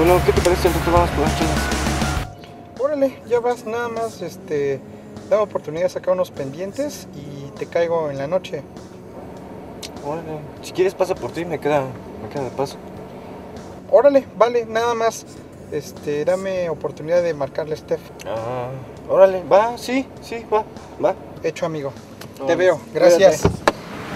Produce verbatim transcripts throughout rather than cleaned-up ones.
Bueno, ¿qué te parece? Entonces vamos por las chelas. Órale, ya vas, nada más, este, dame oportunidad de sacar unos pendientes y te caigo en la noche. Órale, si quieres pasa por ti, me queda, me queda de paso. Órale, vale, nada más, este, dame oportunidad de marcarle a Steph. Ah, órale, va, sí, sí, va, va. Hecho, amigo. No, Te veo, gracias. Cuídate.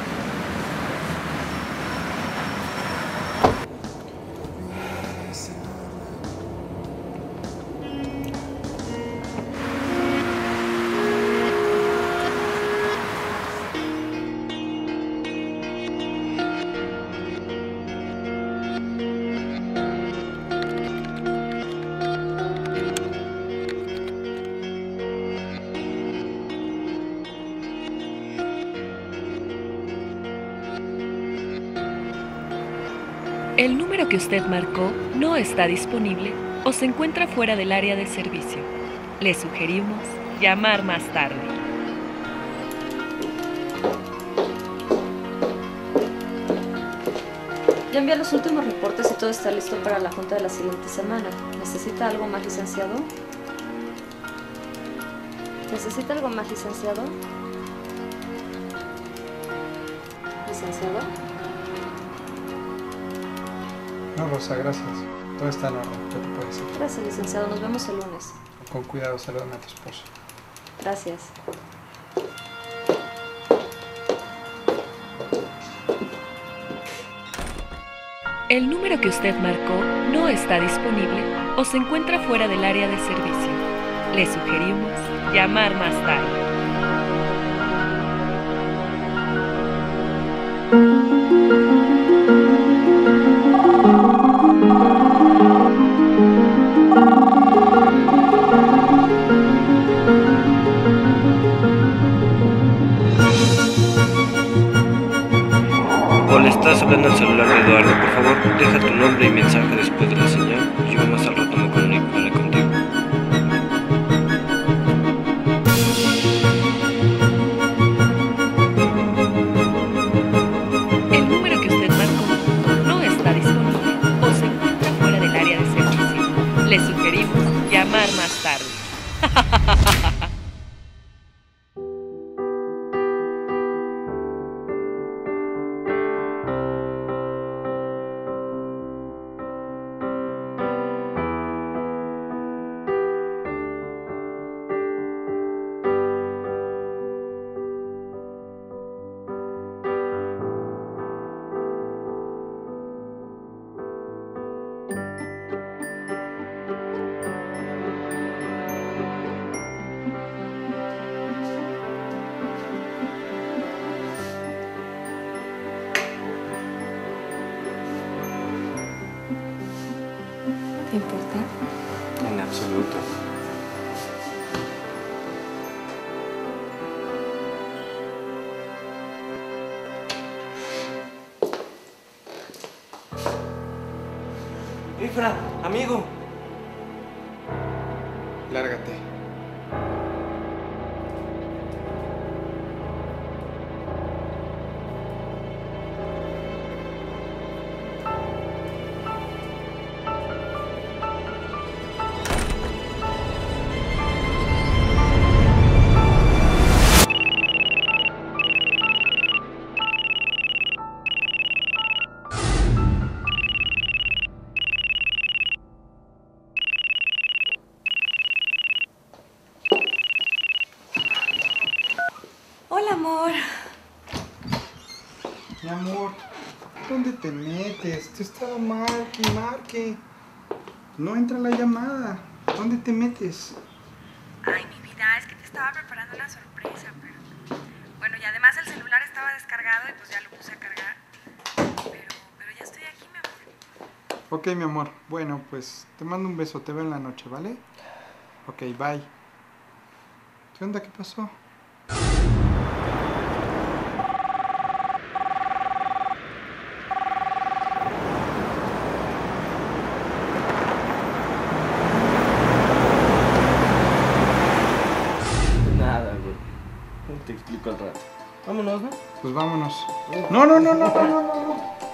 El número que usted marcó no está disponible o se encuentra fuera del área de servicio. Le sugerimos llamar más tarde. Ya envié los últimos reportes y todo está listo para la junta de la siguiente semana. ¿Necesita algo más, licenciado? ¿Necesita algo más, licenciado? ¿Licenciado? No, Rosa, gracias. Todo está en orden, ¿qué te puedo decir? Gracias, licenciado. Nos vemos el lunes. Con cuidado, salúdame a tu esposo. Gracias. El número que usted marcó no está disponible o se encuentra fuera del área de servicio. Le sugerimos llamar más tarde. Hola, estás hablando al celular de Eduardo. Por favor, deja tu nombre y mensaje después de la señal. Yo más al rato me comunicaré contigo. El número que usted marcó no está disponible o se encuentra fuera del área de servicio. Le sugerimos llamar más tarde. ¿Te importa? En absoluto. Ifra, amigo. Lárgate. Hola, amor. Mi amor, ¿dónde te metes? Te estaba marque y marque. No entra la llamada. ¿Dónde te metes? Ay, mi vida, es que te estaba preparando una sorpresa, pero... Bueno, y además el celular estaba descargado y pues ya lo puse a cargar. Pero, pero ya estoy aquí, mi amor. Ok, mi amor. Bueno, pues te mando un beso. Te veo en la noche, ¿vale? Ok, bye. ¿Qué onda? ¿Qué pasó? Nada, güey. Te explico al rato. Vámonos, ¿no? Pues vámonos. No, no, no, no, no, no, no.